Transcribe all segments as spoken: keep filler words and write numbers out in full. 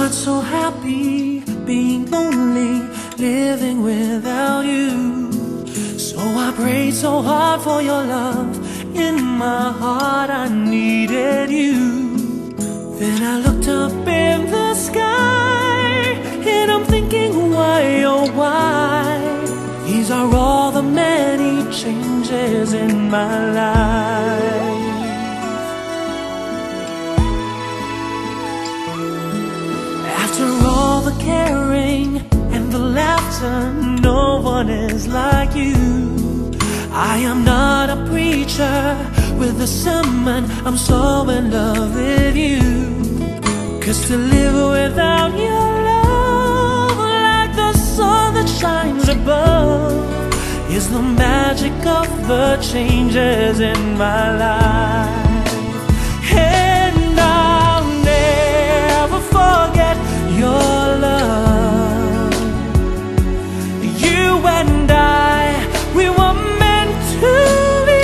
not so happy being lonely, living without you. So I prayed so hard for your love. In my heart I needed you. Then I looked up in the sky, and I'm thinking, why, oh why? These are all the many changes in my life. After all the caring and the laughter, no one is like you. I am not a preacher with a sermon, I'm so in love with you. Cause to live without your love, like the sun that shines above, is the magic of the changes in my life. And I'll never forget your love. You and I, we were meant to be.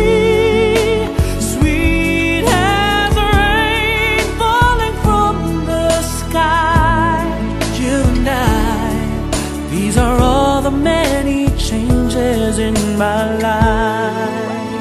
Sweet as rain falling from the sky. You and I, these are all the many changes in my life.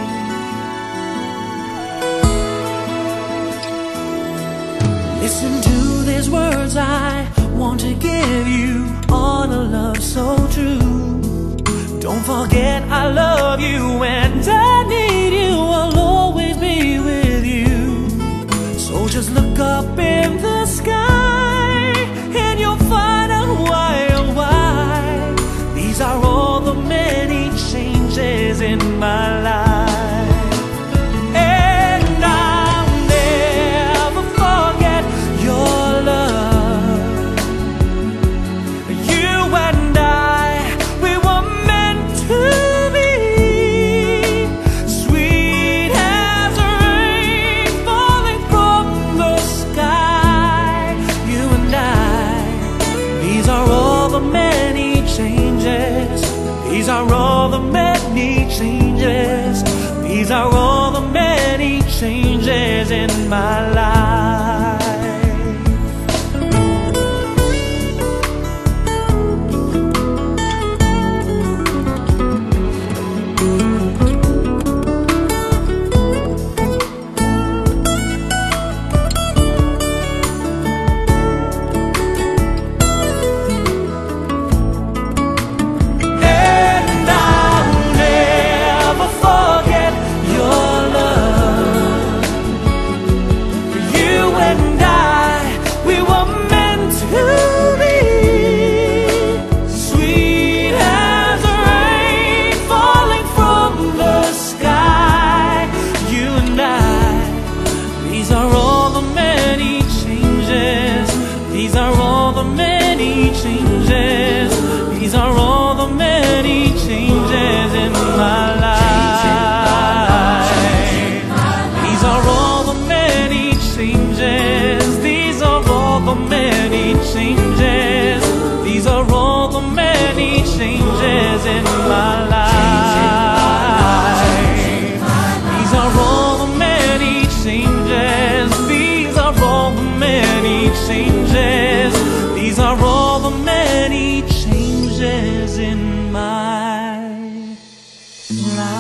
Listen to these words I want to give you, on a love so true. Don't forget I love you and I need you, I'll always be with you. So just look up in the sky and you'll find out why, oh why. These are all the many changes in my life. And I'll never forget your love. You and I, we were meant to be. Sweet as rain falling from the sky. You and I, these are all the many changes. These are all the many changes. These are all the many changes in my life. These are all the many changes. These are all the many changes in my life. These are all the many changes. These are all the many changes. These are all the many changes in my life. These are all the many changes. These are all the many changes. These are all the many changes in my life.